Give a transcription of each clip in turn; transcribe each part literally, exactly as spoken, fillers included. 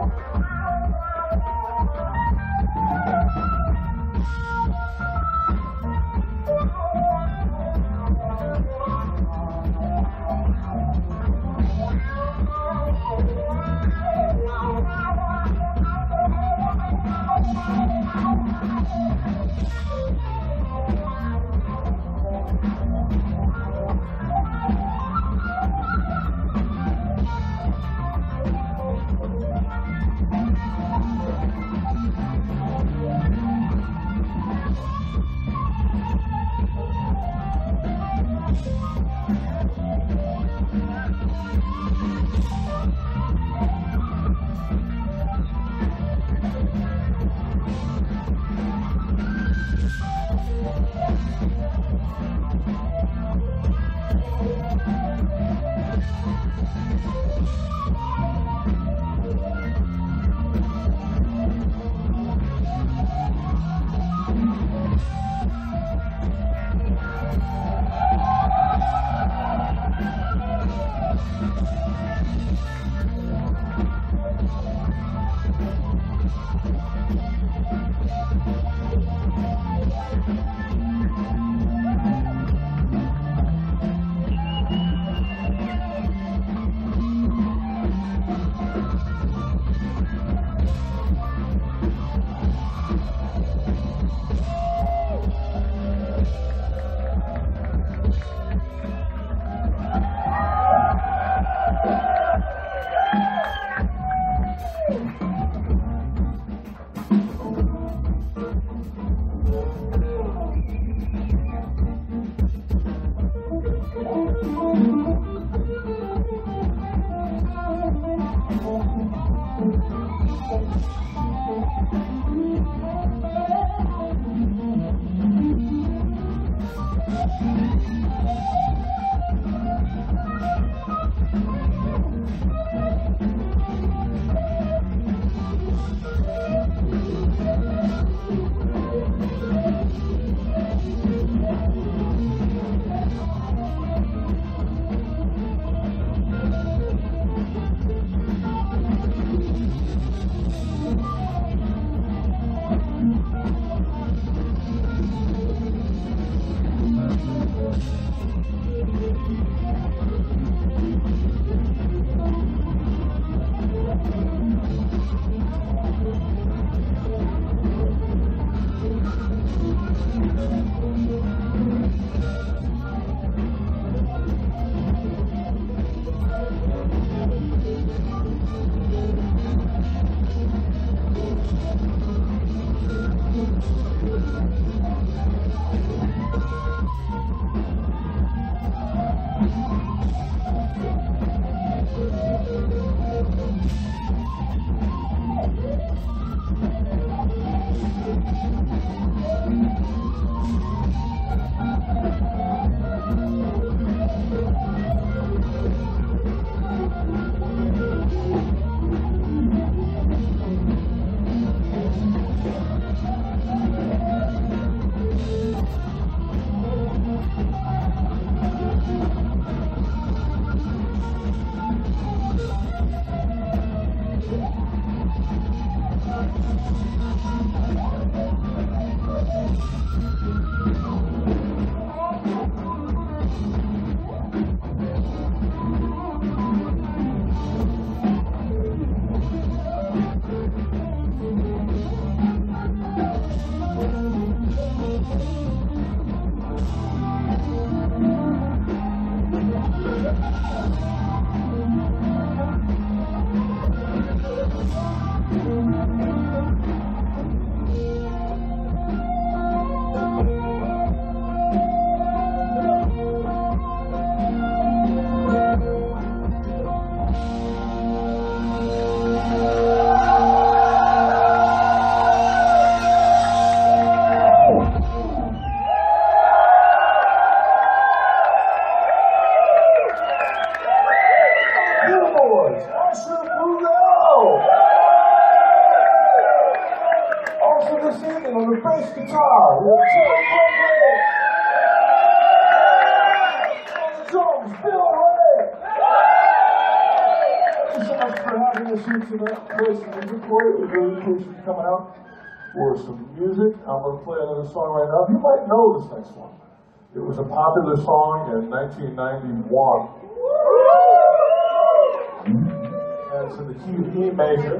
bass guitar. On the drums, Bill Ray. Thank you so much. for having us here tonight. Play some music for you. We really appreciate you coming out for some music. I'm going to play another song right now. You might know this next one. It was a popular song in nineteen ninety-one. And it's in the key of E major.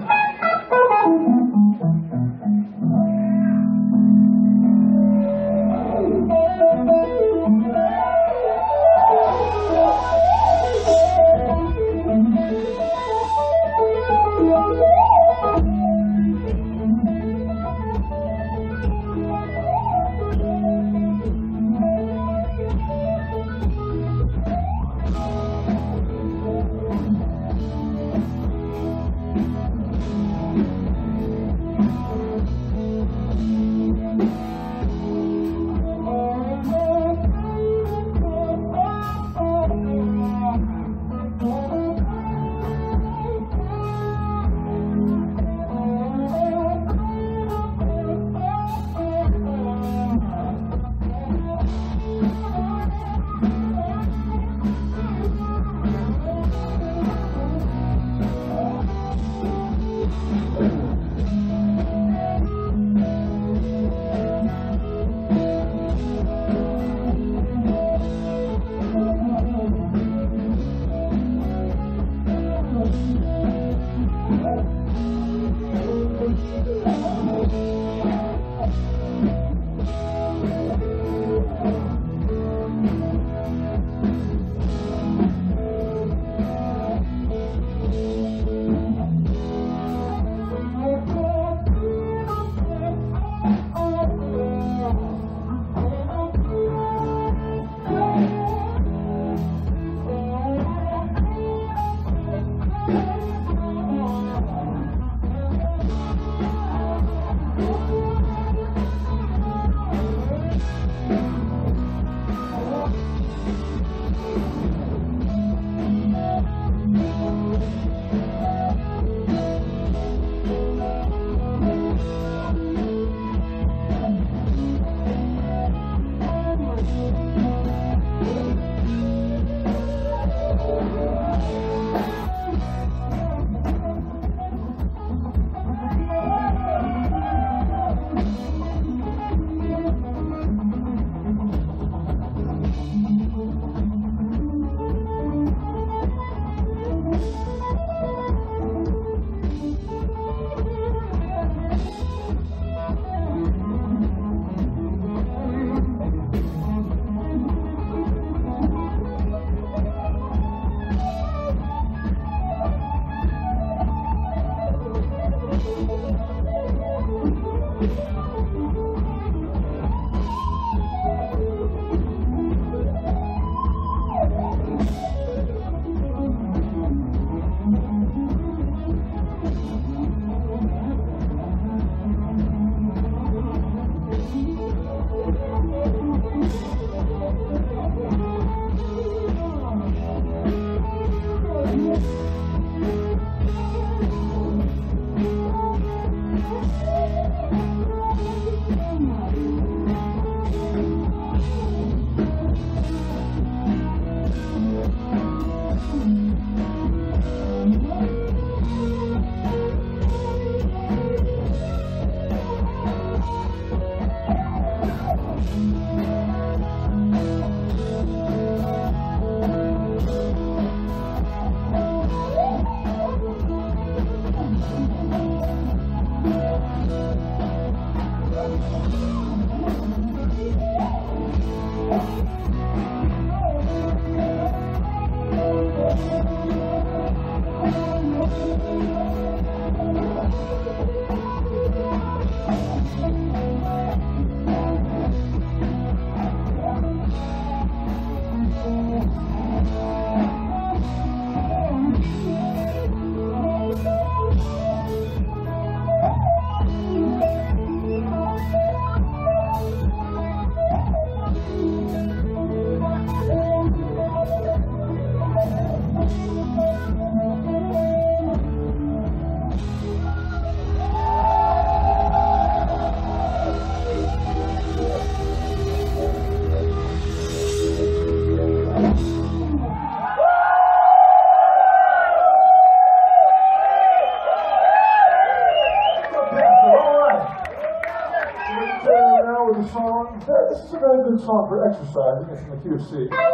Yeah, this is a very good song for exercising. It's in the key of C.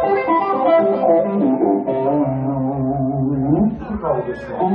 You know this song.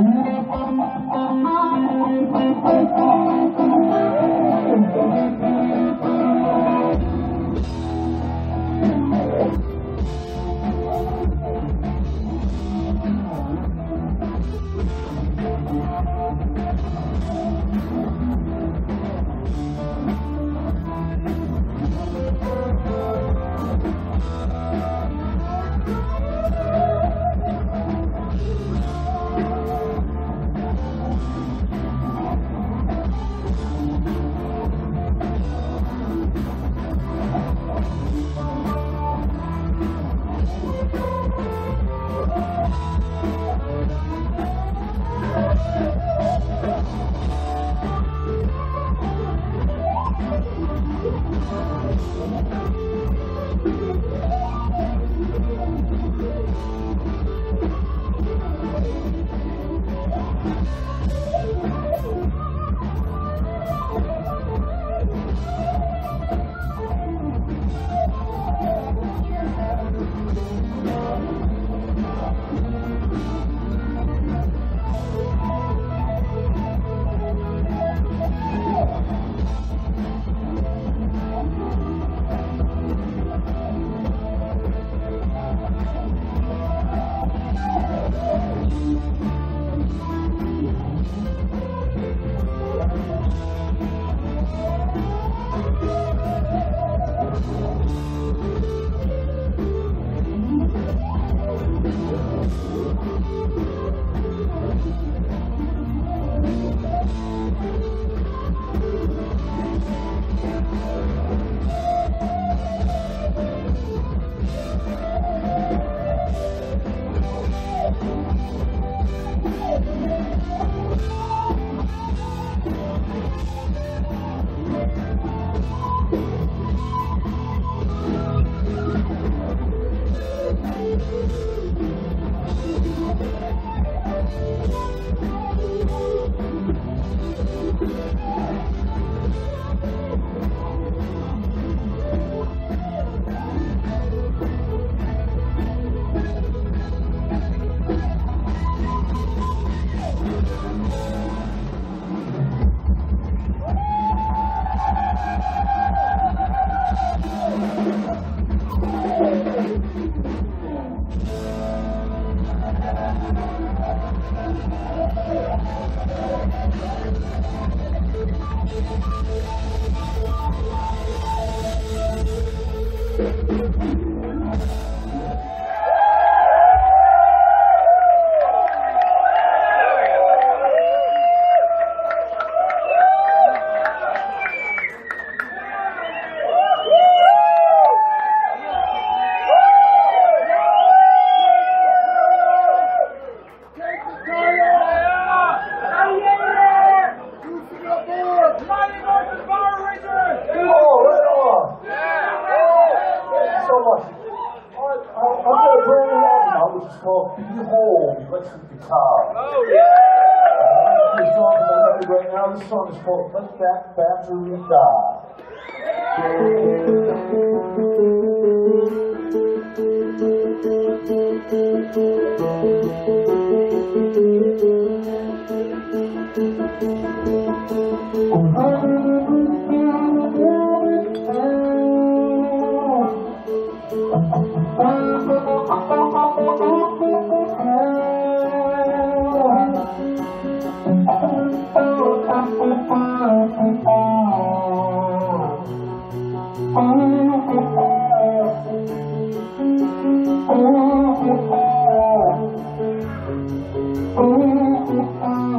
This song is called Let That Battery Die. Oh,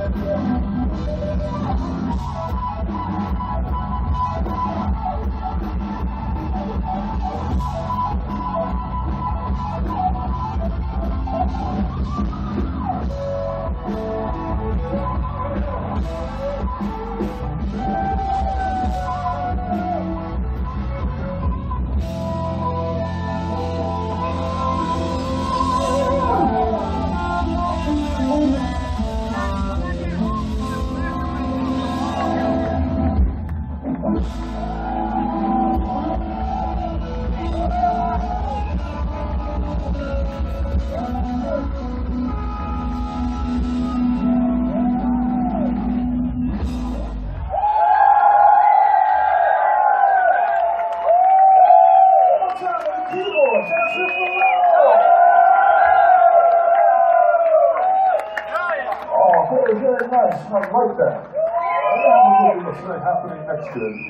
I like that. I don't know what's happening next to it.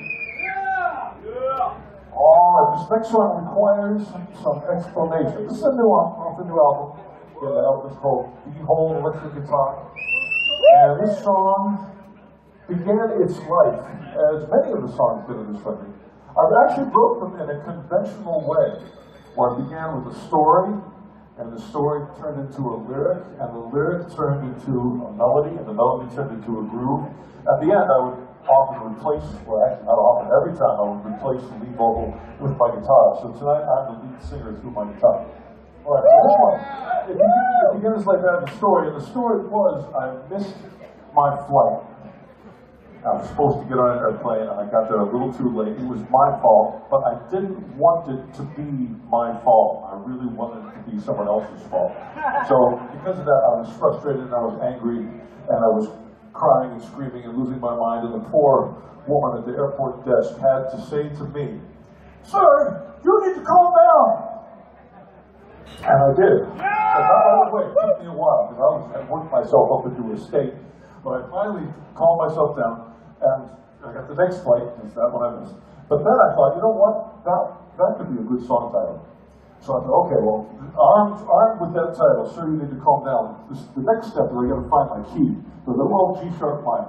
All right, this next song requires some explanation. This is a new one off the new album. Yeah, the album is called Behold Electric Guitar. And this song began its life, as many of the songs did in this record. I actually wrote them in a conventional way, where it began with a story, and the story turned into a lyric, and the lyric turned into a melody, and the melody turned into a groove. At the end, I would often replace, well actually not often, every time I would replace the lead vocal with my guitar. So tonight, I'm the lead singer through my guitar. All right, so this one, it, it begins like that in the story, and the story was, I missed my flight. I was supposed to get on an airplane, and I got there a little too late. It was my fault, but I didn't want it to be my fault. I really wanted it to be someone else's fault. So because of that, I was frustrated, and I was angry, and I was crying and screaming and losing my mind, and the poor woman at the airport desk had to say to me, "Sir, you need to calm down." And I did. But not all the way. It took me a while, because I was I worked myself up into a state. But I finally calmed myself down, and I got the next flight, and that one I missed. But then I thought, you know what? That that could be a good song title. So I thought, okay, well, armed, armed with that title, sir, you need to calm down. This, the next step is I got to find my key. So the little G sharp minor.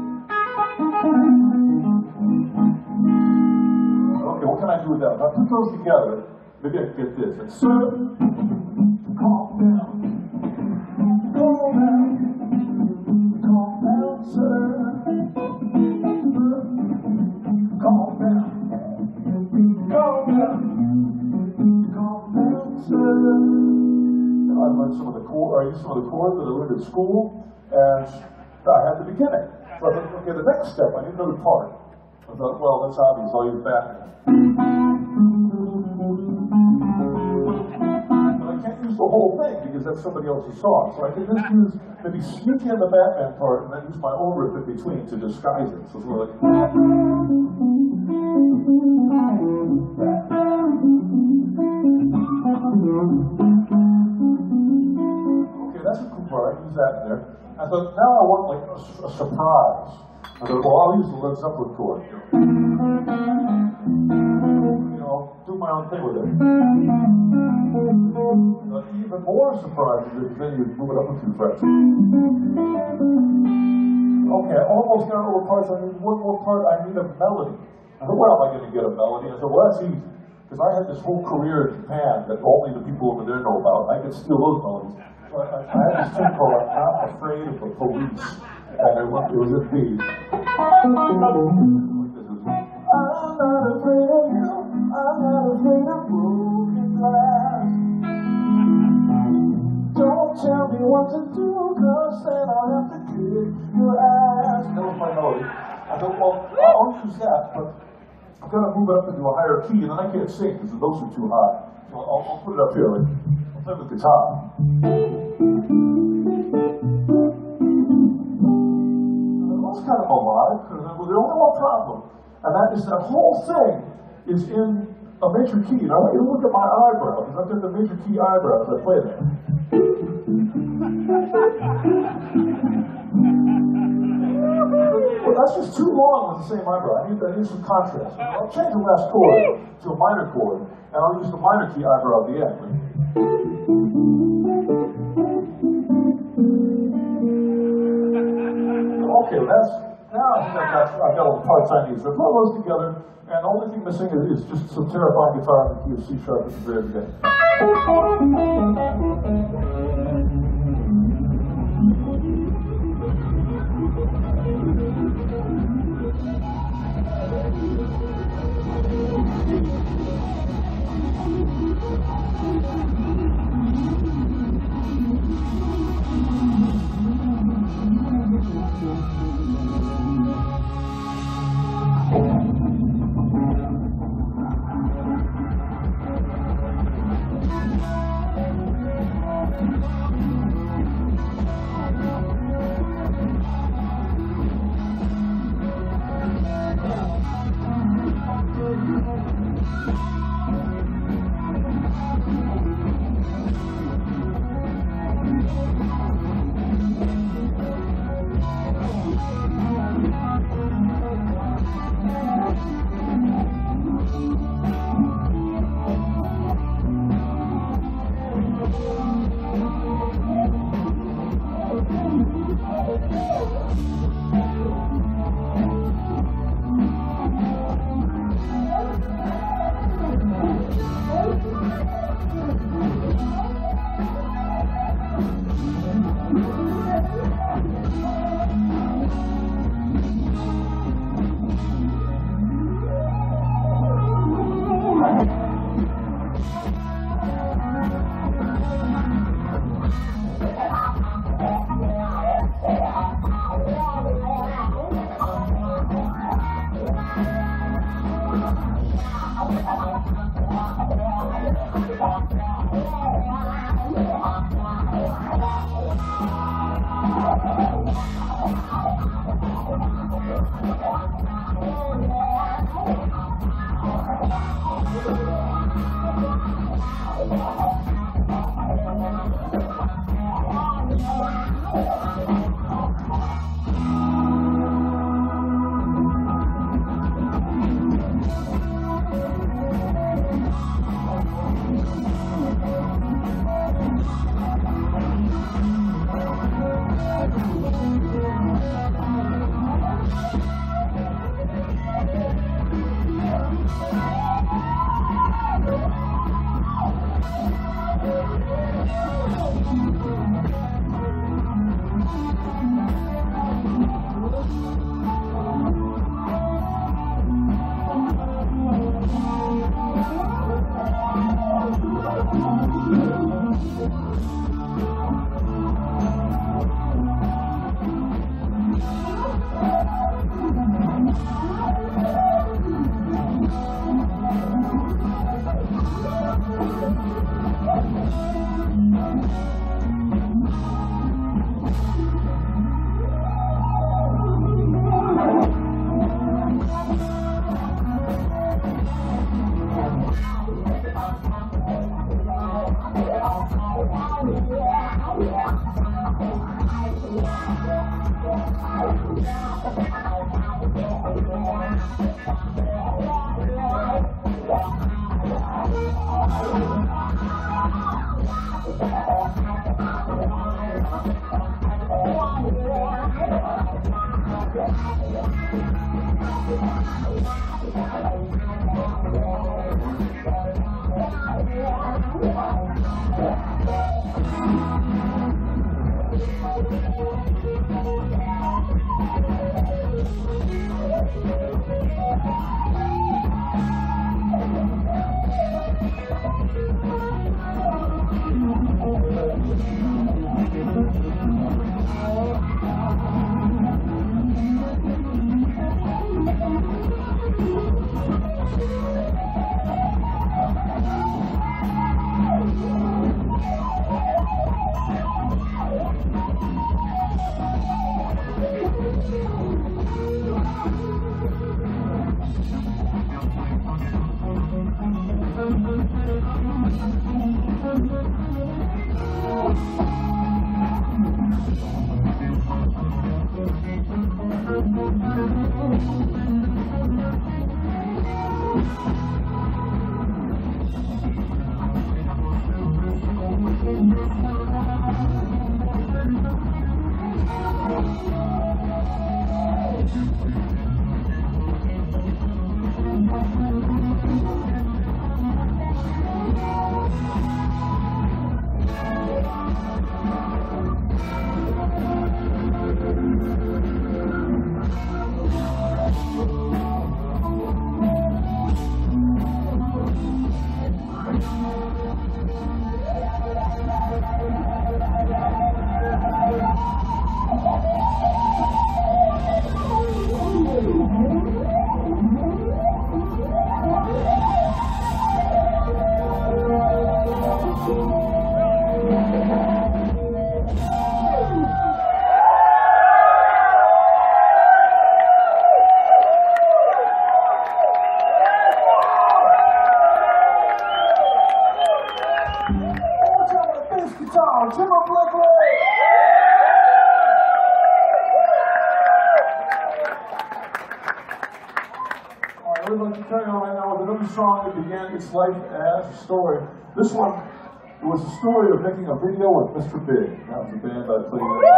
Okay, what can I do with that? If I put those together, maybe I can get this. It's sir, calm down, calm down. Calm down, sir. Calm down. Calm down. Calm down, sir. And I learned some of the chords, or I used some of the chords that I learned at school, and I had the beginning. So I thought, okay, the next step, I need another part. I thought, well, that's obvious, I'll use Batman. The whole thing, because that's somebody else's song. So I can just use, maybe sneak in the Batman part and then use my own riff in between to disguise it. So it's more like... Okay, that's a cool part. I use that in there. I thought, now I want like a, a surprise. I thought, well, I'll use the Led Zeppelin chord. You know, do my own thing with it. Uh, even more surprising is then you move it up a few frets. Okay, I almost got all the parts. I need one more part. I need a melody. I thought, where am I going to get a melody? I thought, well, that's easy. Because I had this whole career in Japan that only the people over there know about. I could steal those melodies. So I, I had this thing called I'm Not Afraid of the Police. And it was, it was a B. I'm not afraid of you. I'm not afraid of broken glass. Don't tell me what to do, cause then I'll have to kick your ass. That was my melody. I thought, well, I'll use that, but I'm gonna move it up into a higher key, and then I can't sing because the notes are too high. So I'll, I'll put it up here. Like, I'll play with the guitar. And that's kind of alive, because there's only one problem, and that is that whole thing is in a major key. And I want you to look at my eyebrow, because I've got the major key eyebrows I play there. Well, that's just too long with the same eyebrow. I need, I need some contrast. I'll change the last chord to a minor chord, and I'll use the minor key eyebrow at the end. Okay, that's, now I think I've got, I've got all the parts I need. So put those together, and the only thing missing is, is just some terrifying guitar in the key of C sharp at the very beginning. Song that began its life as a story. This one, it was a story of making a video with Mister Big. That was a band I played with.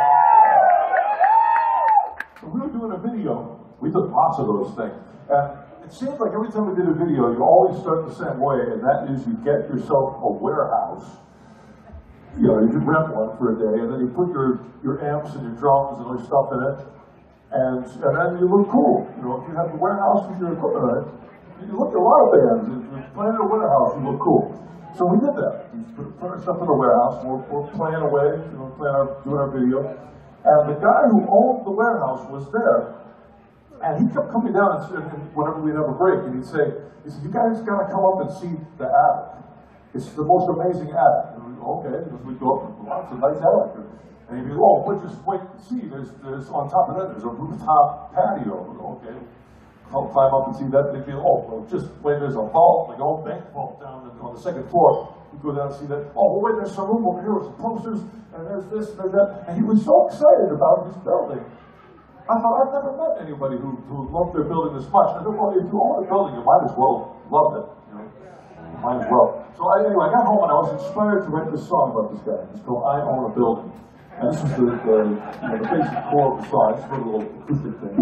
So we were doing a video. We did lots of those things. And it seemed like every time we did a video, you always start the same way, and that is you get yourself a warehouse. You know, you could rent one for a day, and then you put your, your amps and your drums and all your stuff in it, and, and then you look cool. You know, if you have a warehouse with your equipment in it, you look at a lot of bands, if you're playing in a warehouse, you look cool. So we did that. We put, put our stuff in a warehouse, we're, we're playing away, you know, playing our, doing our video. And the guy who owned the warehouse was there, and he kept coming down and, and whenever we'd have a break, and he'd say, he said, you guys gotta come up and see the attic. It's the most amazing attic. And we go, okay, because we'd go up and wow, it's a nice attic. And he'd be, oh, but just wait and see, there's, there's, on top of that, there's a rooftop patio. We go, okay. I'll climb up and see that, and they feel, oh, well, just when there's a vault, like an old bank vault down on the second floor, we go down and see that, oh, well, wait, there's some room over here with some posters, and there's this, and there's that, and he was so excited about his building. I thought, I've never met anybody who, who loved their building this much. I thought, well, if you own a building, you might as well love it, you know, might as well. So I, anyway, I got home and I was inspired to write this song about this guy. It's called I Own a Building. And this is the, the, you know, the basic core of the song. It's a little acoustic thing.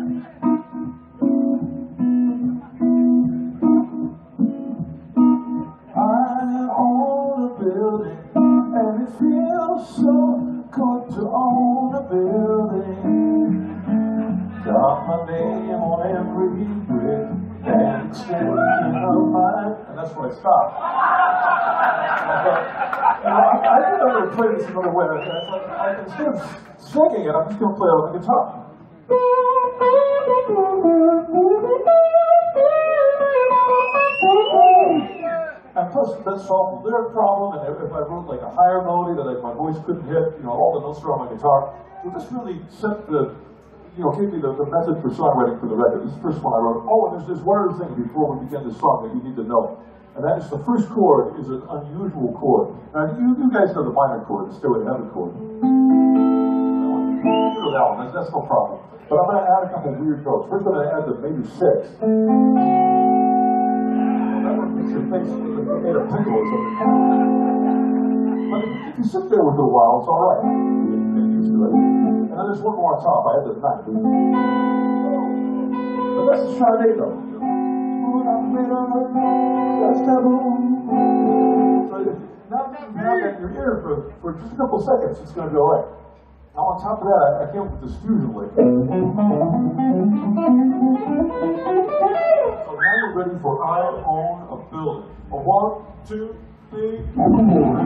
It feels so good to own a building. Got my name on every brick and extension of mine. And that's where I stopped. I thought, you know, I, I could never play this another way. I thought, I, instead of singing it, I'm just going to play it on the guitar. And plus, that solved the lyric problem, and if I wrote like a higher melody that I, my voice couldn't hit, you know, all the notes are on my guitar, so this really set the, you know, gave me the, the method for songwriting for the record. This is the first one I wrote. Oh, and there's this one other thing before we begin this song that you need to know. And that is the first chord is an unusual chord. Now, you, you guys know the minor chord, the Stairway to Heaven chord. You know that one, that's, that's no problem. But I'm going to add a couple weird notes. First, I'm going to add the major six. Your face made a pickle or something. But if you sit there with it a while, it's all right. Get used to it. And then there's one more on top. I had the ninth. But that's the Friday though. So now you have that in your ear for, for just a couple seconds, it's going to be all right. Now on top of that, I, I came up with this fusion lick. So now you're ready for I Own a Building. A one, two, three, four.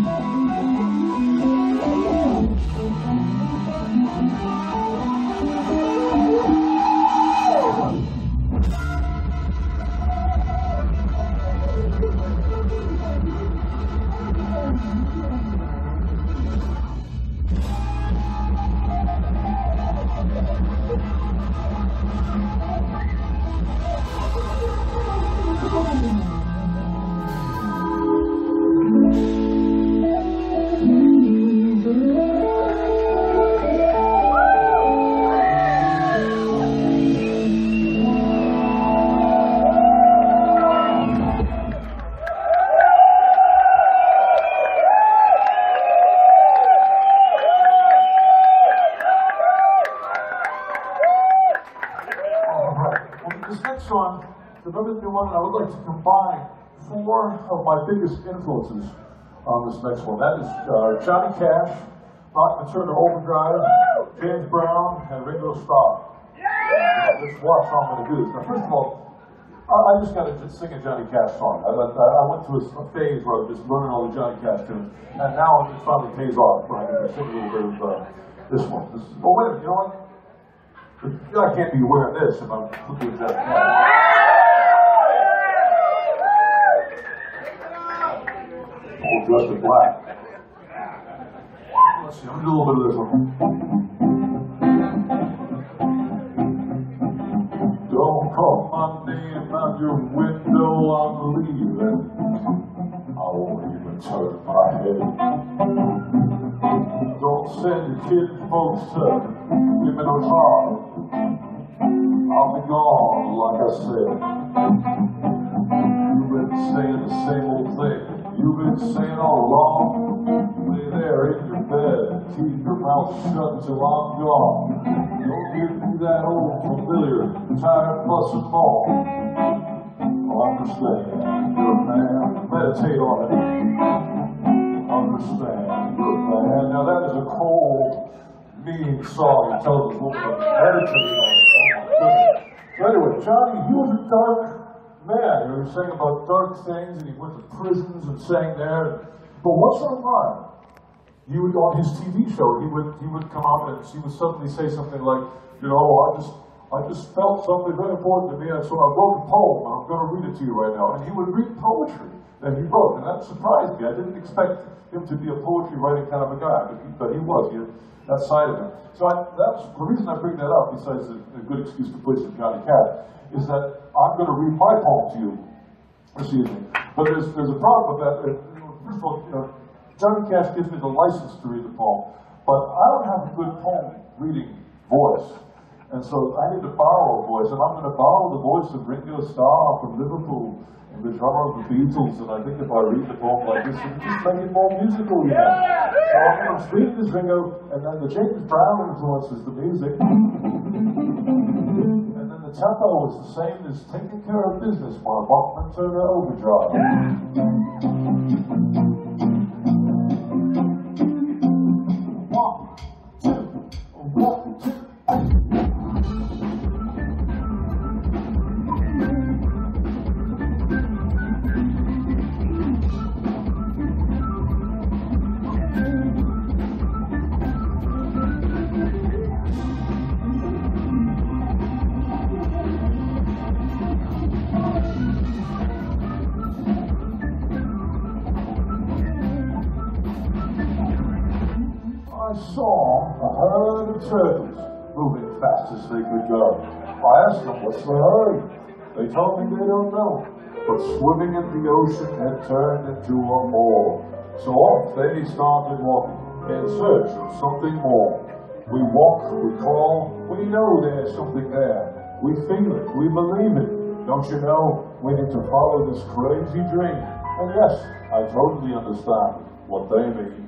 Another new one, I would like to combine four of my biggest influences on this next one. That is uh, Johnny Cash, Knock Turner Overdrive, James Brown, and Ringo Starr. Yeah! Let's watch how I'm going to do this. Now, first of all, I, I just got to sing a Johnny Cash song. I, I, I went through a, a phase where I was just learning all the Johnny Cash tunes, and now it finally pays off when I can sing a little bit of uh, this one. This, oh, wait a minute, you know what? I can't be wearing this if I'm doing Johnny Cash. All dressed in black. Let's see, I'm gonna do a little bit of this one. Don't call my name out your window, I'm leaving. I won't even turn my head. Don't send your kid folks to give me no trouble. I'll be gone, like I said. You've been saying the same old thing. You've been saying all along, lay there in your bed, keep your mouth shut till I'm gone. Don't give me that old familiar, tired fuss and moan. Understand, you're a man, meditate on it. Understand, you're a man. Now that is a cold, mean song. It tells us what we're meditating on it. Oh my goodness. So anyway, Johnny, he was a dark man, he was saying about dark things, and he went to prisons and sang there. But once in a while, he would, on his T V show, he would he would come out and he would suddenly say something like, you know, I just I just felt something very important to me, and so I wrote a poem, and I'm going to read it to you right now. And he would read poetry that he wrote, and that surprised me. I didn't expect him to be a poetry writing kind of a guy, but he, but he was. He had that side of him. So I, that's the reason I bring that up, besides a, a good excuse to play some Johnny Cash, is that I'm going to read my poem to you this evening. But there's, there's a problem with that. First of all, you know, Johnny Cash gives me the license to read the poem, but I don't have a good poem reading voice. And so I need to borrow a voice, and I'm going to borrow the voice of Ringo Starr from Liverpool, and the drummer of the Beatles, and I think if I read the poem like this, it just make it more musical, you know. So I'm going to read this Ringo, and then the James Brown influences the music. The tempo is the same as Taking Care of Business by Knock Turner Overdrive. One, two, one, two. I saw a herd of turtles moving fast as they could go. I asked them, what's the hurry? They told me they don't know, but swimming in the ocean had turned into a more. So off they started walking in search of something more. We walk, we crawl, we know there's something there. We feel it, we believe it. Don't you know, we need to follow this crazy dream. And yes, I totally understand what they mean.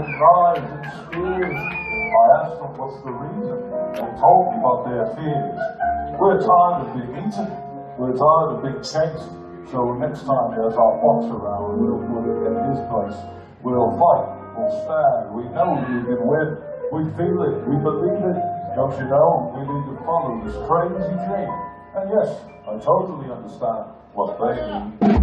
knives and spears. I asked them what's the reason. They told me about their fears. We're tired of being eaten. We're tired of being chased. So next time there's our fox around, we'll put it in his place. We'll fight. We'll stand. We know we can win. We feel it. We believe it. Don't you know? We need to follow this crazy dream. And yes, I totally understand what they mean.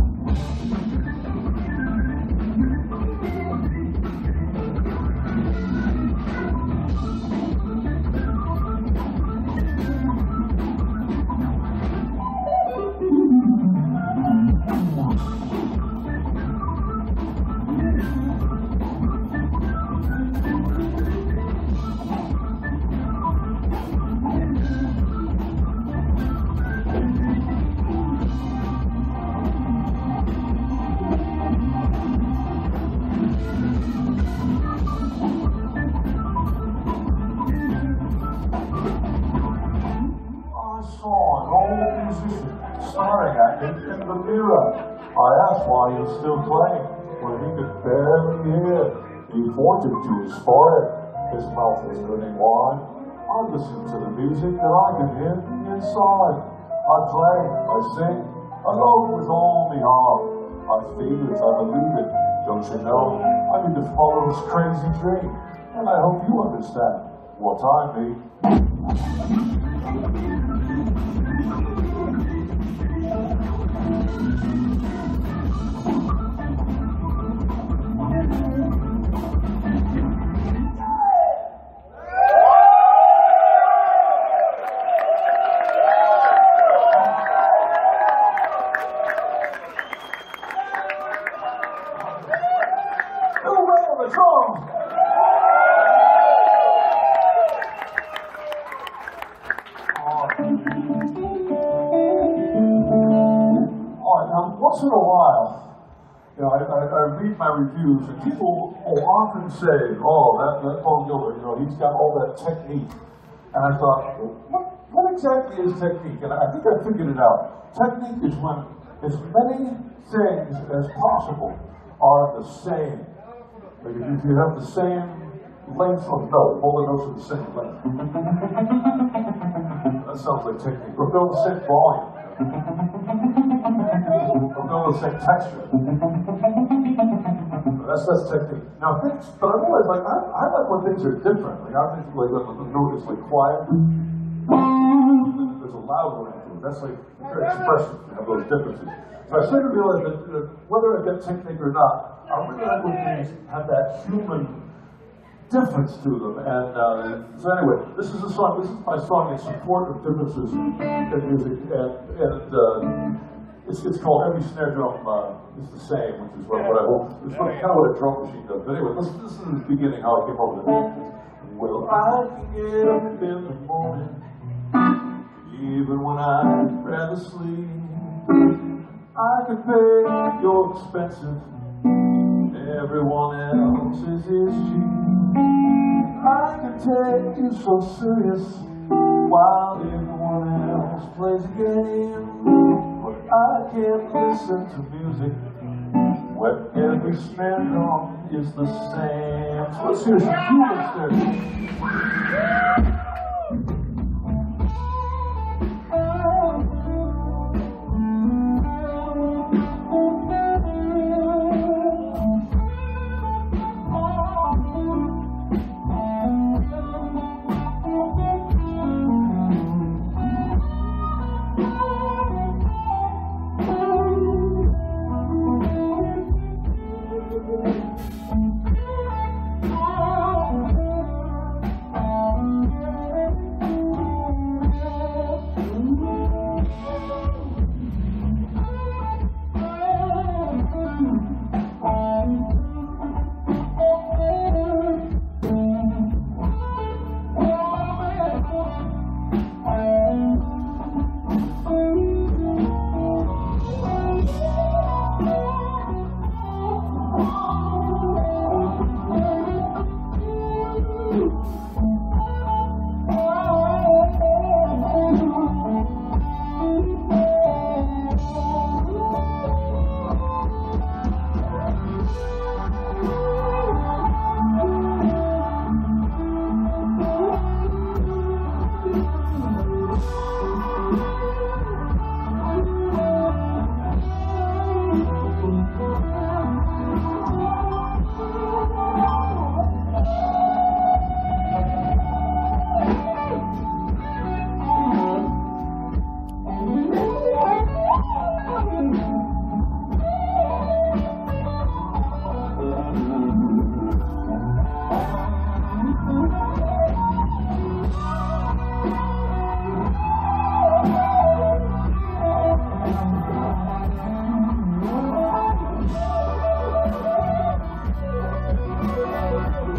Staring at him in the mirror. I asked why he was still playing when he could barely hear. He pointed to his forehead. His mouth was turning wide. I listened to the music that I could hear from the inside. I play, I sing, I love with all my heart. I feel it, I believe it. Don't you know? I need to follow this crazy dream. And I hope you understand what I mean. Once in a while, you know, I, I, I read my reviews, and people will often say, "Oh, that, that Paul Gilbert, you know, he's got all that technique." And I thought, what, what exactly is technique? And I think I figured it out. Technique is when as many things as possible are the same. Like if you have the same length of note, all the notes are the same length. That sounds like technique. Or they're the same volume. Or they're the same texture. That's that's technique. Now things, but I realize like I, I like when things are different. Like I think like when the note is like quiet, there's a loud one into it. That's like very expressive. You have those differences. So I started to realize that, that whether I get technique or not, I really like when things have that human difference to them. And uh, so anyway, this is a song. This is my song in support of differences in music, and, and uh, it's it's called "Every Snare Drum uh, is the Same," which is what, what I hope. It's what, kind of what a drum machine does. But anyway, listen, this is the beginning how I came up with it. Well, I can get up in the morning, even when I'd rather sleep. I can pay your expenses. Everyone else's is cheap. I can take you so serious while everyone else plays a game. But I can't listen to music when every snare drum is the same. So let's hear some human snare.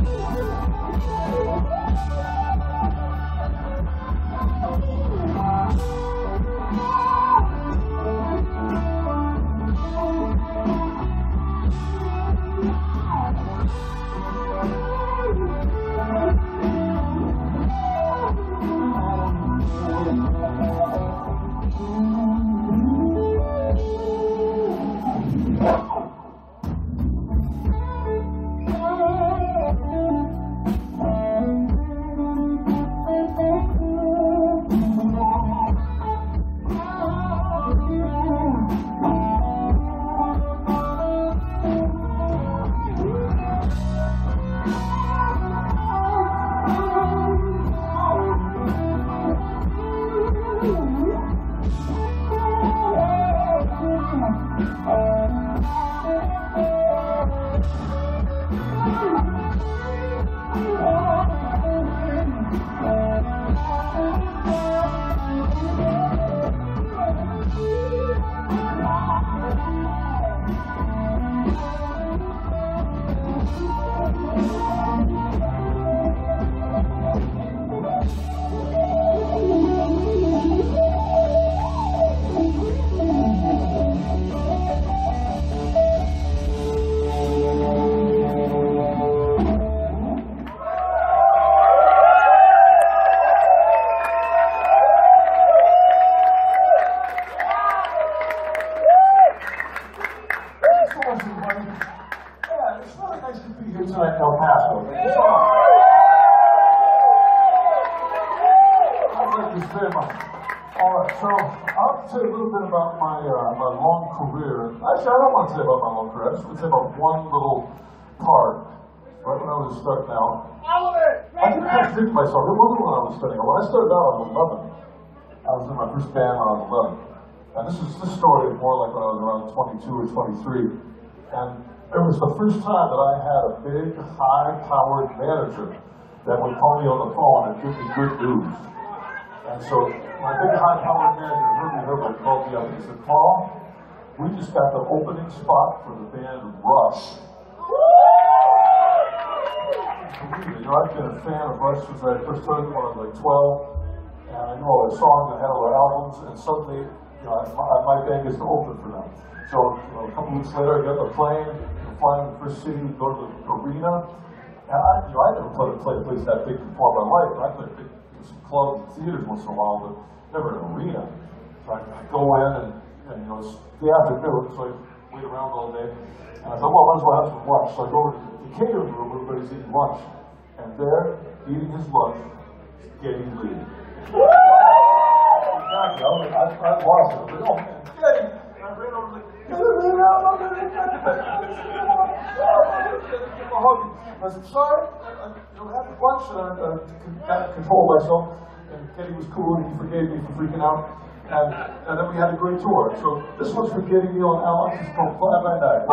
Actually, I don't want to say about my long career. I just want to say about one little part. Right when I was starting out, I didn't contradict myself. It wasn't when I was starting out. When I started out, I was eleven. I was in my first band when I was eleven. And this is this story is more like when I was around twenty-two or twenty-three. And it was the first time that I had a big, high-powered manager that would call me on the phone and give me good news. And so my big, high-powered manager, Herbie Gilbert, called me up and he said, "Paul, we just got the opening spot for the band Rush." You know, I've been a fan of Rush since I first heard them when I was like twelve, and I knew all the songs and had all their albums, and suddenly, you know, my, my band is to open for them. So, you know, a couple weeks later, I get on the plane, flying to the first city, go to the arena, and I, you know, I never played, played a place that big before in my life. I played big some clubs and theaters once in a while, but never an arena. So I, I go in and And, you know, it's the afternoon, so I wait around all day. And I thought, well, I might as well have some lunch. So I go over to the catering room, everybody's eating lunch. And there, eating his lunch, Geddy Lee. Exactly. I was like, I, I lost it. I was like, oh, man, Geddy. And I ran over and like, Geddy Lee, I'm not going to get a hug. I said, sorry, I, I you know, had lunch, and I, I had to control myself. And Geddy was cool, and he forgave me for freaking out. And, and then we had a great tour. So this one's for Geddy, Neil, and Alex. It's called Fly by Night.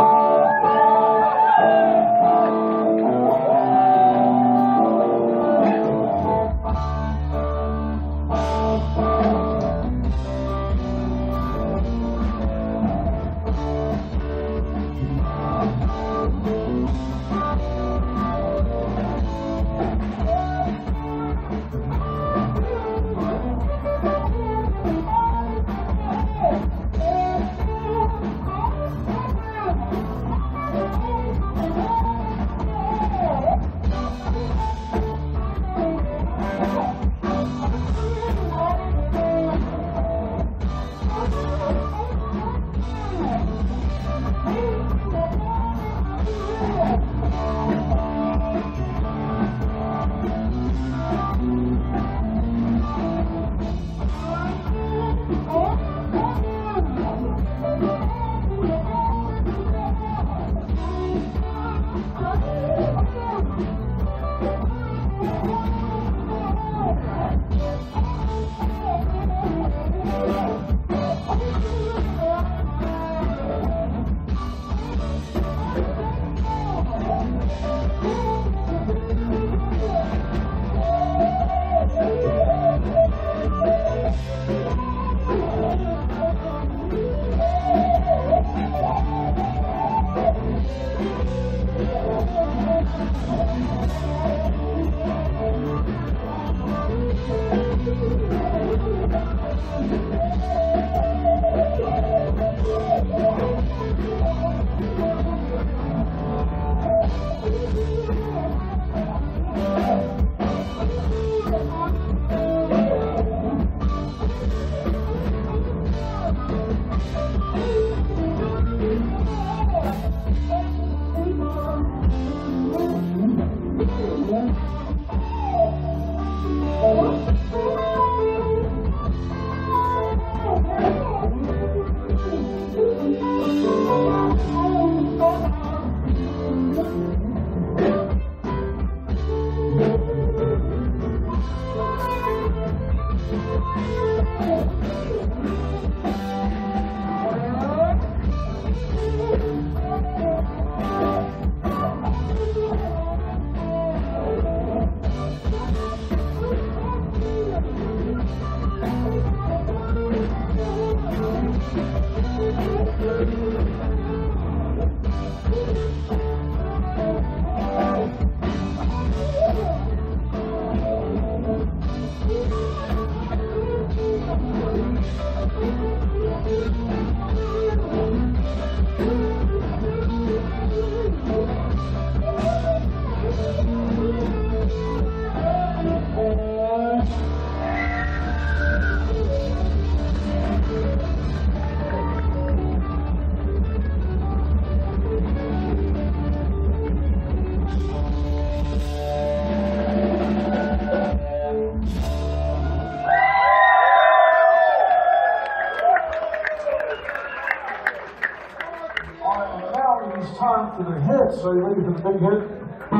so you ready for the big hit?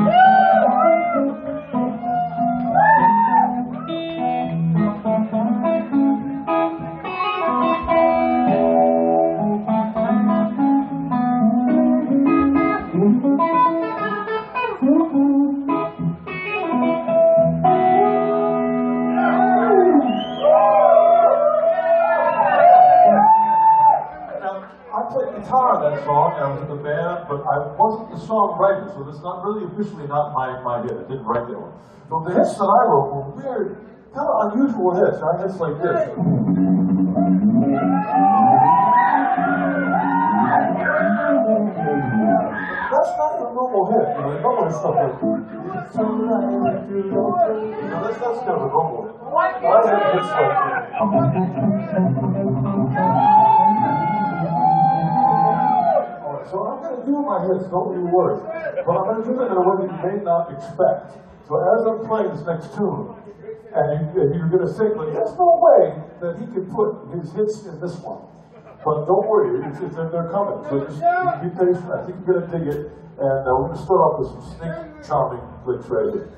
That song, I was in the band, but I wasn't the songwriter, so it's not really officially not my, my hit. I didn't write that one. So the hits that I wrote were weird, kind of unusual hits. I hits like this. That's not your normal hit. You know, normal hit stuff like you know, that's, that's kind of a normal hit. I had hits like So I'm going to do my hits, don't you worry. But I'm going to do them in a way that you may not expect. So as I'm playing this next tune, and, you, and you're going to think, like, there's no way that he can put his hits in this one. But don't worry, it's, it's, they're coming. So just be patient. I think you're going to dig it. And uh, we're going to start off with some Snake Charming licks right here.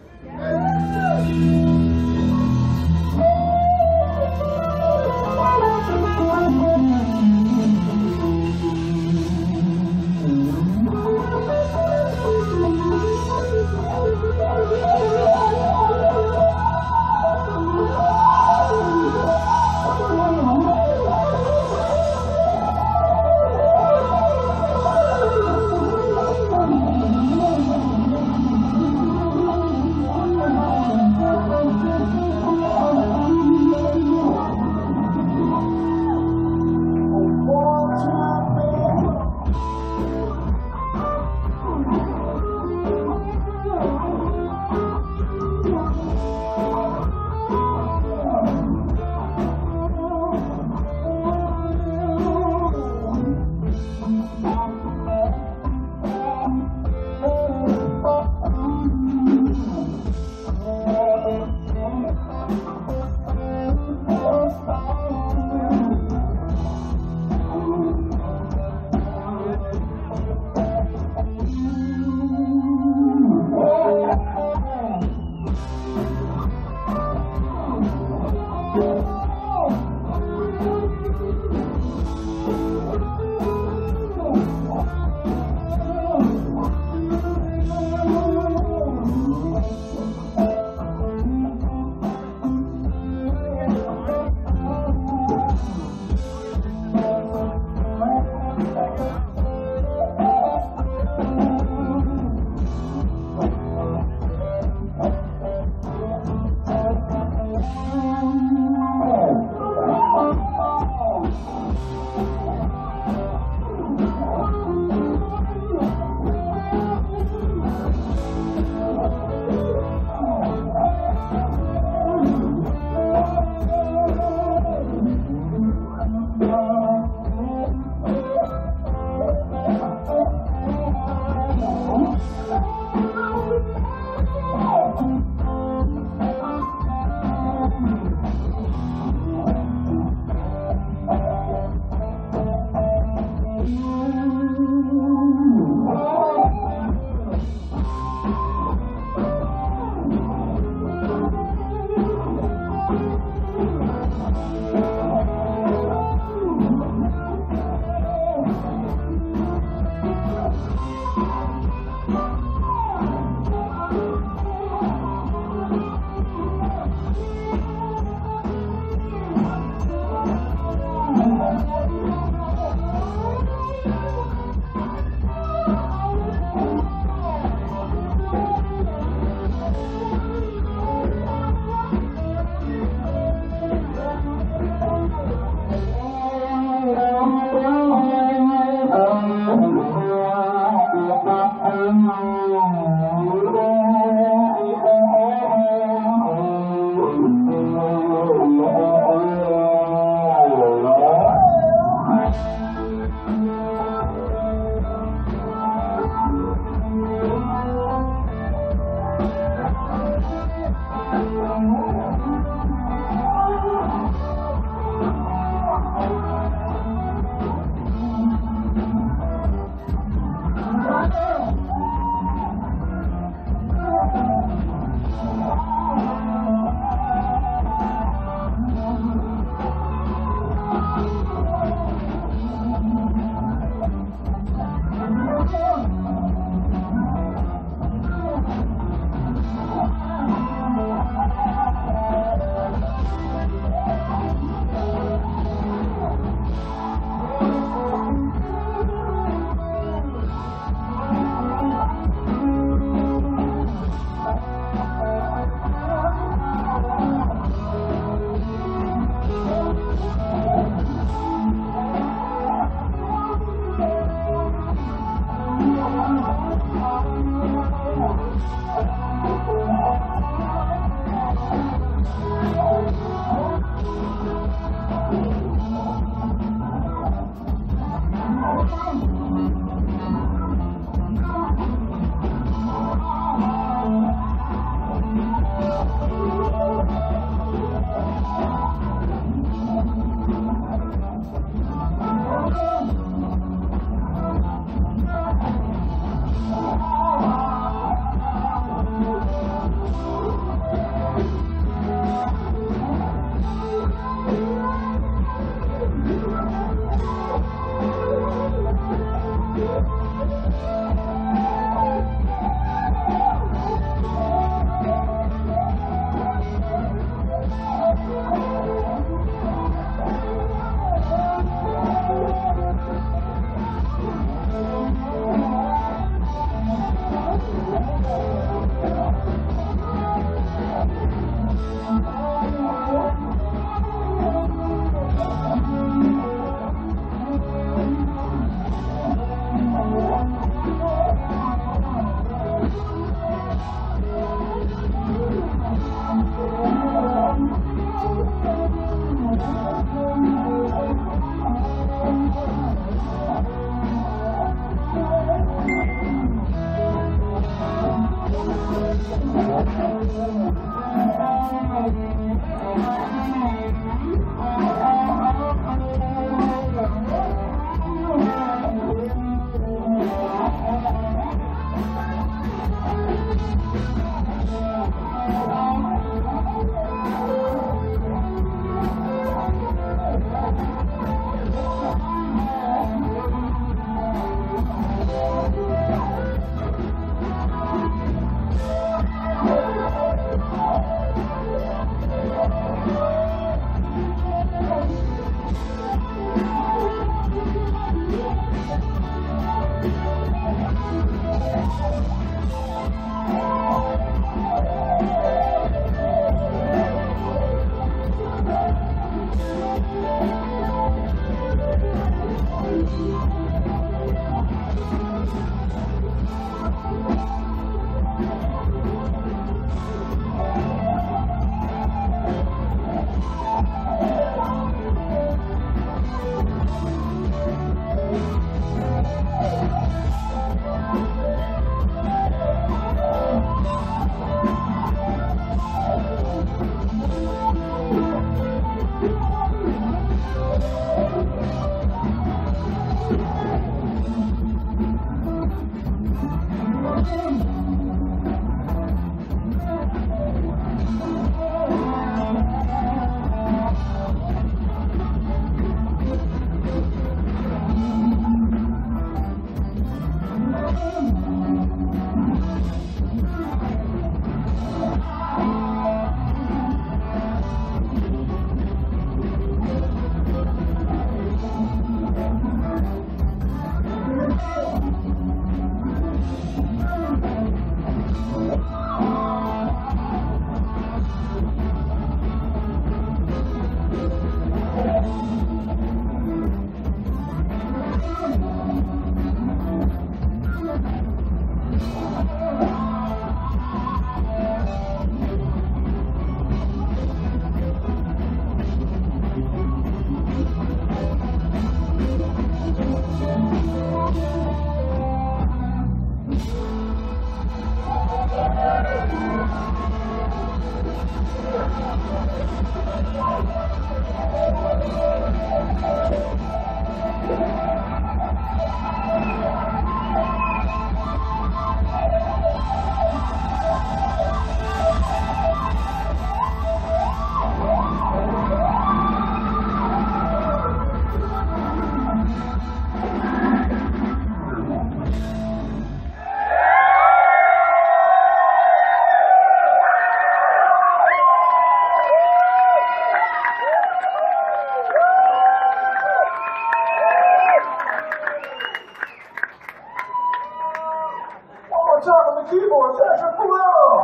Keyboard, that's a Bungalow.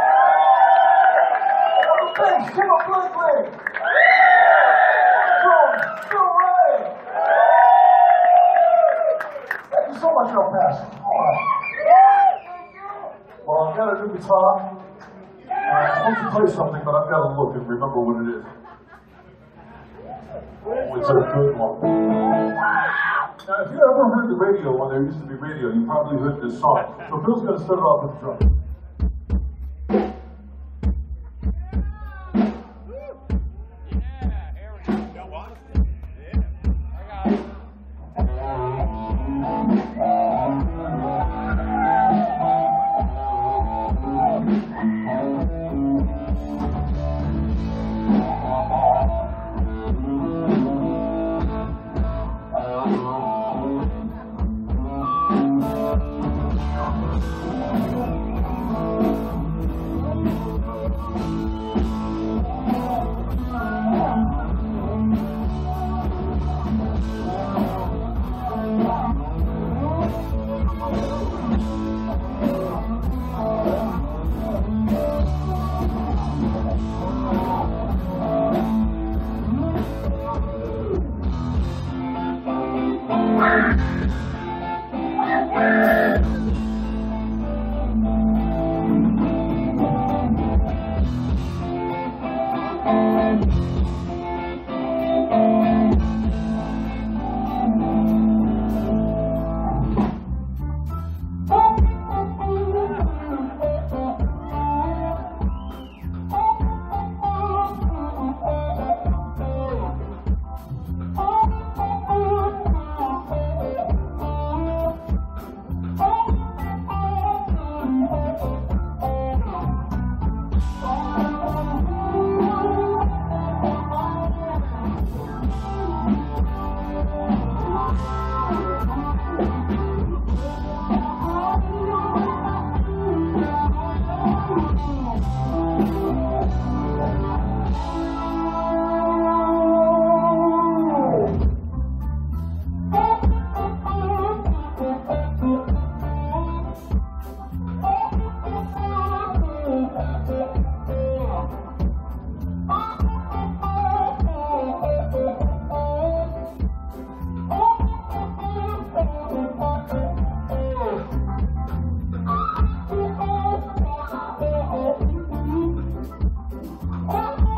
On the bass, Gilbert Blakely. Drums, Bill Ray. Thank you so much, El Paso. All right. Well, I've got a new guitar. I want to play something, but I've got to look and remember what it is. Oh, it's a good one. Now, if you ever heard the radio when there used to be radio, you probably heard this song. So Bill's going to start it off with the drum. Oh,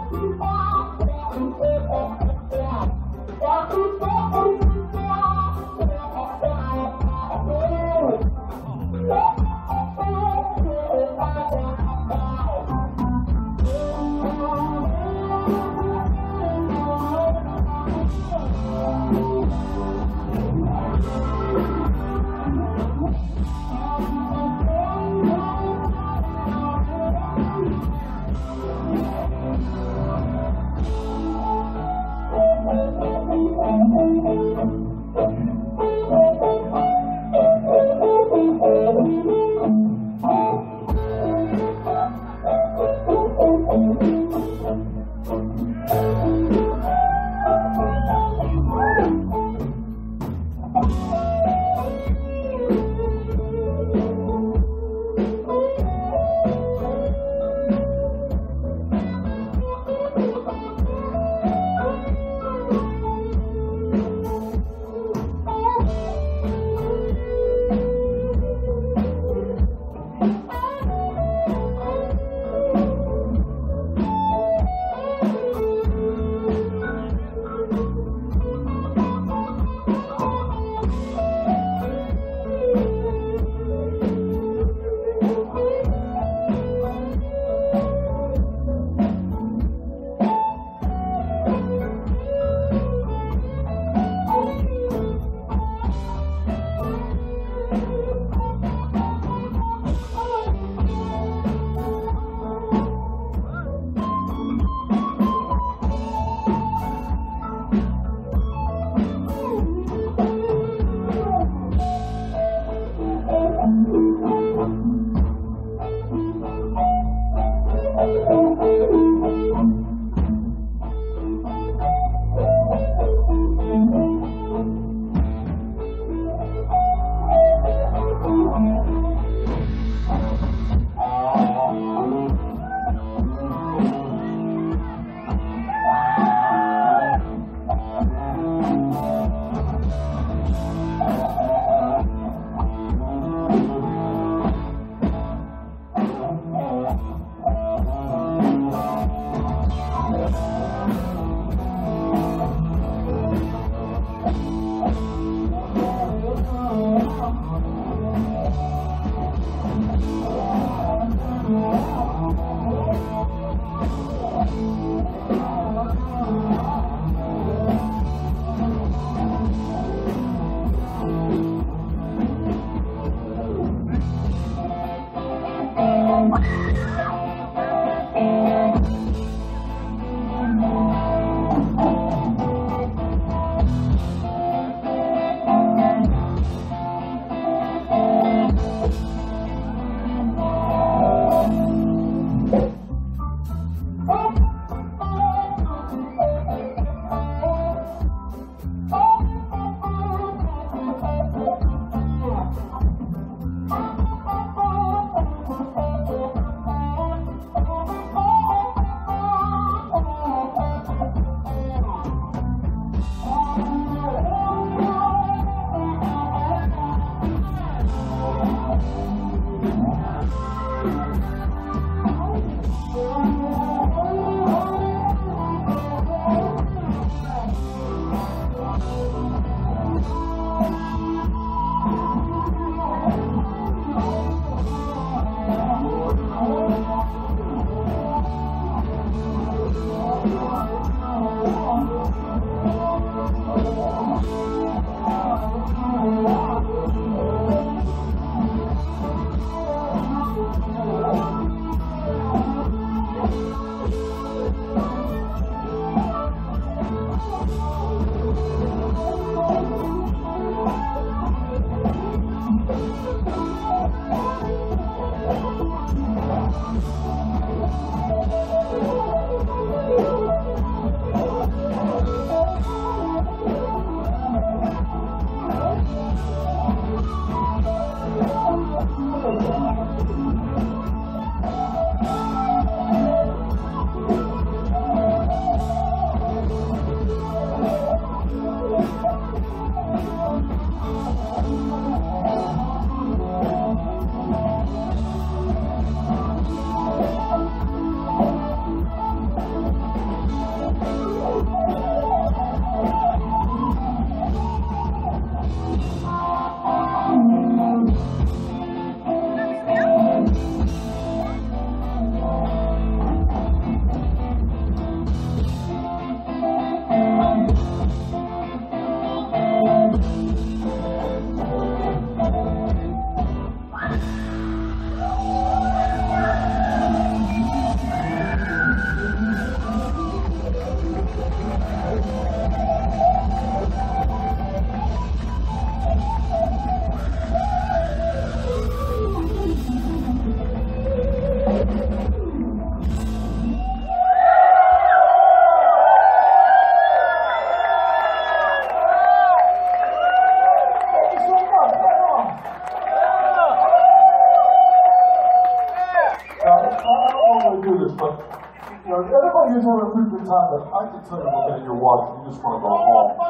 Time, but I can tell you what minute you're watching, you just want to go home. So,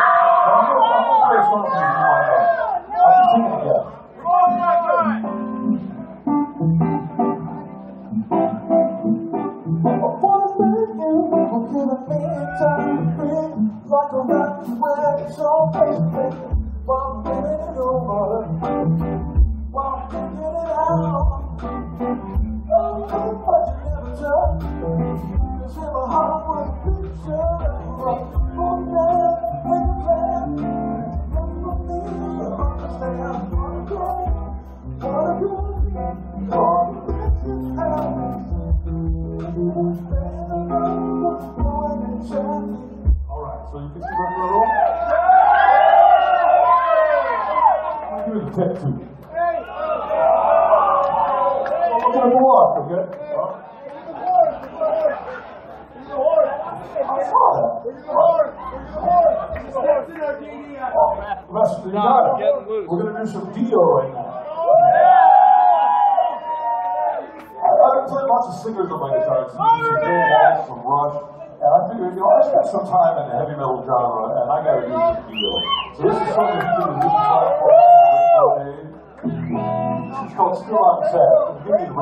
I'm going to play a song for you, you might know. I can sing it again. I wanna thank you for giving me time to think like a rock where it's all basic. While I'm getting it over, while I'm figuring it out. Oh, but you never touch. Cause in my heart was a picture of for now, and the plan. Don't for me to understand what I'm doing, what I'm doing, all the wretched habits. Alright, so you can see that little? I'll give it a tech two. So we're going to go off, okay? You got it. We're going to do some Dio right now. I, I play lots of singers on my guitar. Some Bill Walsh, some Rush. And I figured, you know, I spent some time in the heavy metal genre, and I got to do some Dio. So this is something you can do for This is called Still On Set. Give me the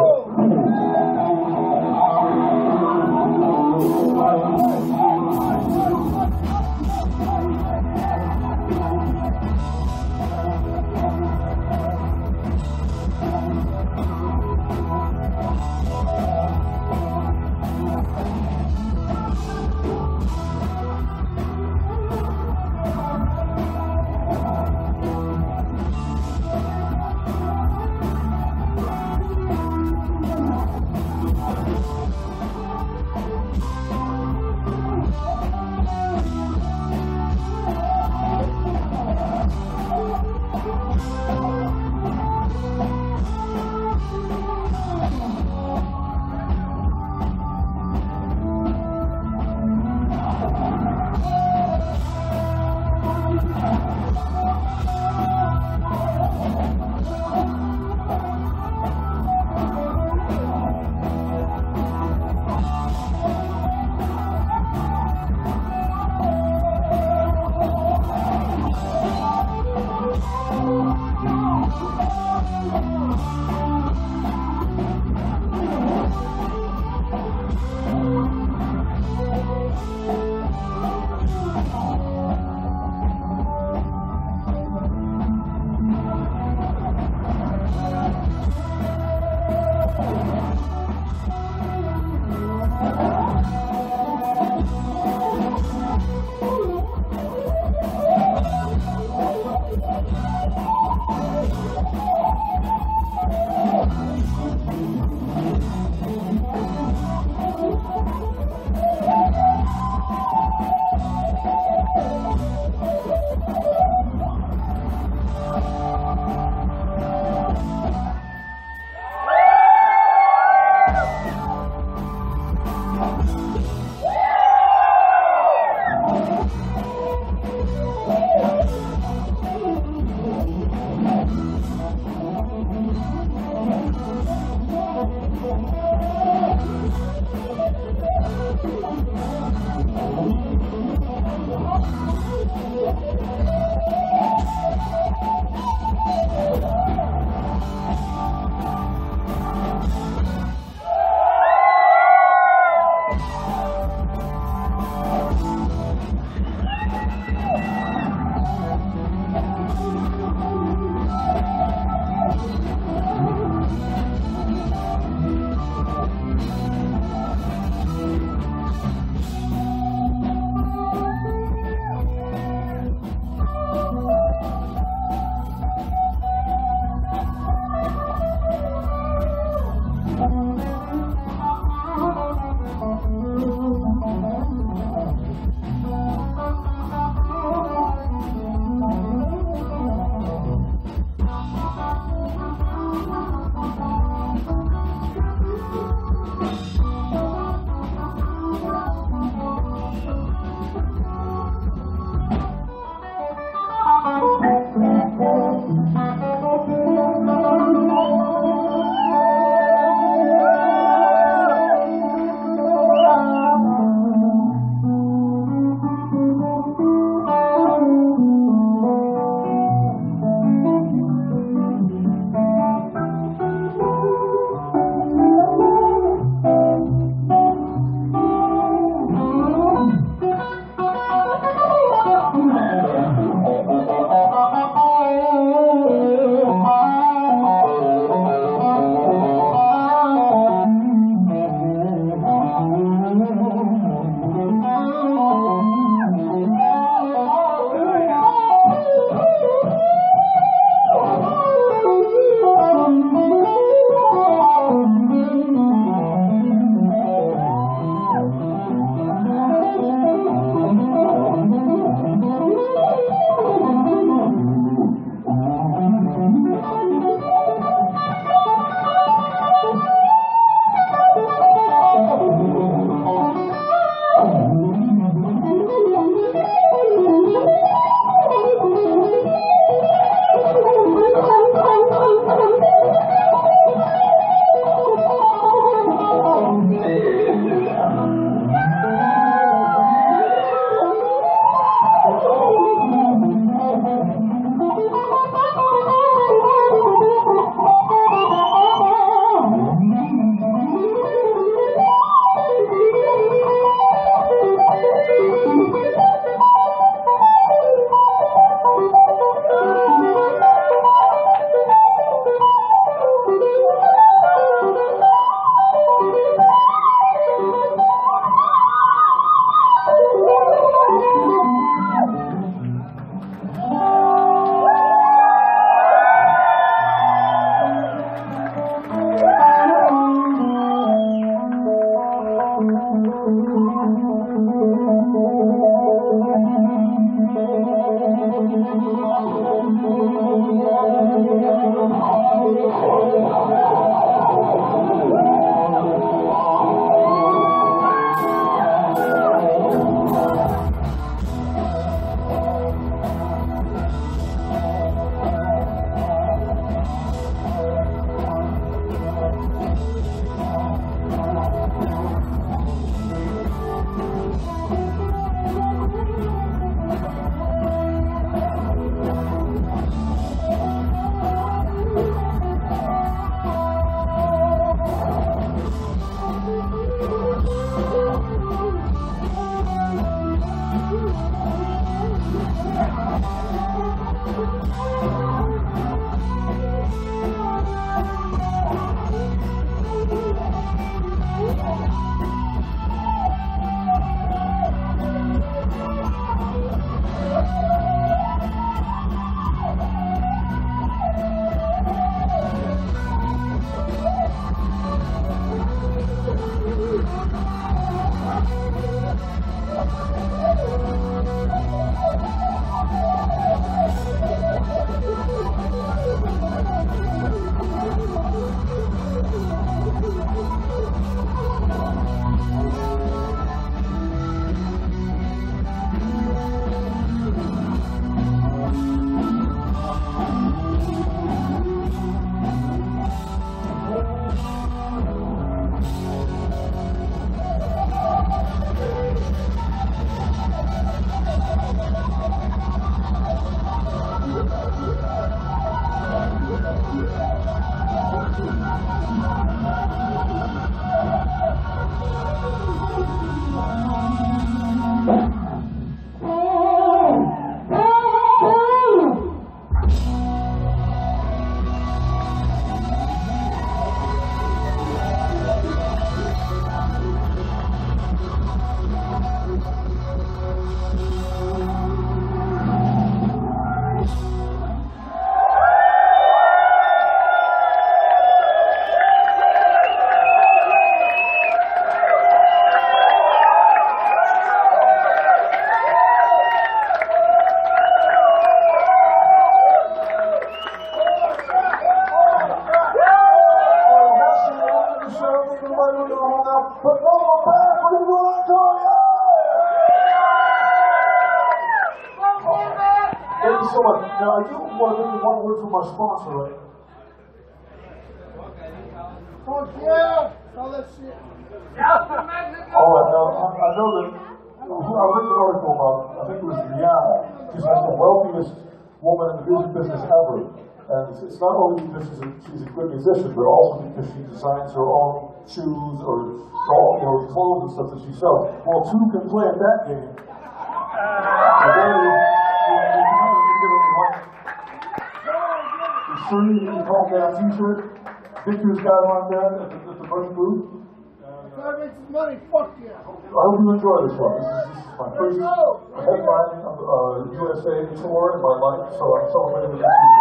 Now, I do want to give you one word from our sponsor, right? Fuck yeah! All that shit. All right, now, I, I know that, I read an article about, I think it was Rihanna. She's like the wealthiest woman in the music business ever. And it's, it's not only because she's a, she's a good musician, but also because she designs her own shoes or all, you know, clothes and stuff that she sells. Well, two can play at that game. It's free, you can call down a t-shirt. Victor's got on there at the, at the bunch booth. If I make some money, fuck yeah. I hope you enjoy this one. This is, this is my first headline of uh, U S A tour in my life, so I'm celebrating with this.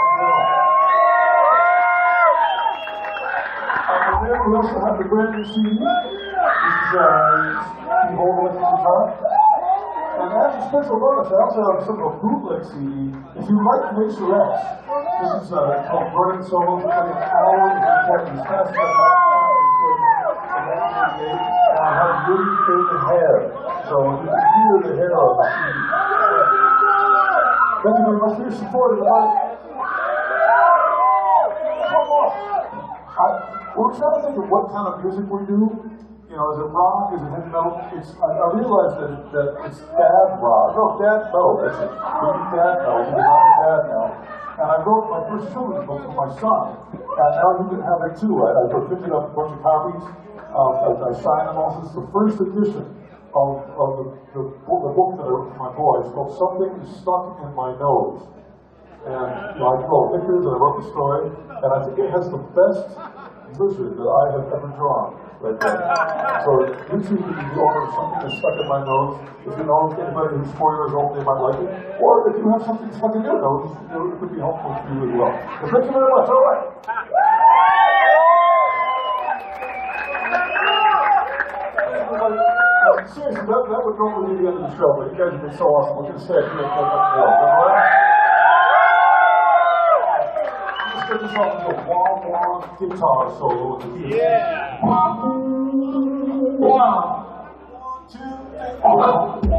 And then we also have the brand new C D. This is uh, Steve Hogan at the top. And as a special bonus, I also have some of a bootleg C D. If you like Mixer X, this is uh, called Burning Solos. It's like an hour of recording as fast as I can. And I have really thin hair, so you can hear the hair on the C D. Thank you very much for your support, everybody. I, we're trying to think of what kind of music we do. You know, is it rock? Is it heavy metal? It's, I, I realize that, that it's dad rock. No, dad metal. That's it. We do dad metal. He's not a dad now. And I wrote my first children's book for my son. And now you can have it too. I, I printed up a bunch of copies. Um, I, I signed them also. It's the first edition of, of the, the, the book that I wrote for my boy. It's called Something Is Stuck in My Nose. And you know, I drew all pictures and I wrote the story. And I think it has the best lizard that I have ever drawn. Right there. So YouTube is the owner of Something That's Stuck in My Nose. If you know anybody who's four years old, they might like it. Or if you have something stuck in your nose, it could be helpful to you as well. So thank you very much. All right. Everybody seriously, that, that would normally be the end of the show, but you guys have been so awesome. We're going to stay up here and play up more. All right? Let's get this off with a wah wah guitar solo with the kids. Yeah. One, two, three,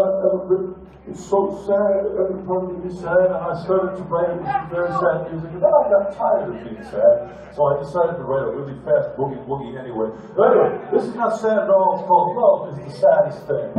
not ever been. It's so sad, every part of me is sad, and I started to write it with very sad music, and then I got tired of being sad, so I decided to write a really fast boogie woogie anyway. But anyway, this is not sad at all, it's called Love is the Saddest Thing.